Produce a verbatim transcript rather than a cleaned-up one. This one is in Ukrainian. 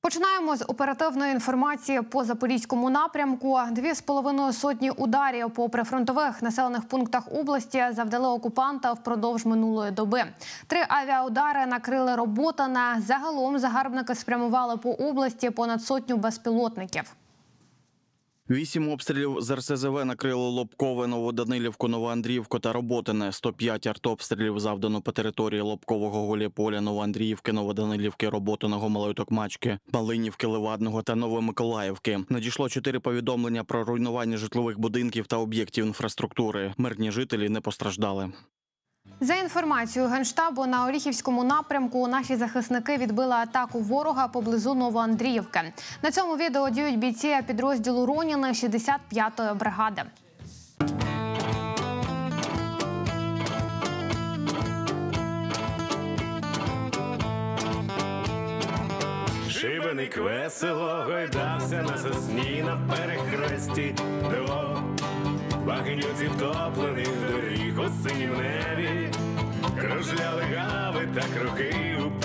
Починаємо з оперативної інформації по Запорізькому напрямку. Дві з половиною сотні ударів по прифронтових населених пунктах області завдали окупанта впродовж минулої доби. Три авіаудари накрили Роботине. Загалом загарбники спрямували по області понад сотню безпілотників. Вісім обстрілів з ер ес зе ве накрило Лобкове, Новоданилівку, Новоандріївку та Роботине. сто п'ять артобстрілів завдано по території Лобкового, Гуляйполя, Новоандріївки, Новоданилівки, Роботиного, Малої Токмачки, Малинівки, Левадного та Новомиколаївки. Надійшло чотири повідомлення про руйнування житлових будинків та об'єктів інфраструктури. Мирні жителі не постраждали. За інформацією Генштабу, на Оріхівському напрямку наші захисники відбили атаку ворога поблизу Новоандріївки. На цьому відео діють бійці підрозділу Роніни шістдесят п'ятої бригади. Шибеник весело гойдався на сосні на перехресті дорог. Багнюці втоплених доріг у синім небі кружляли гави та кроки у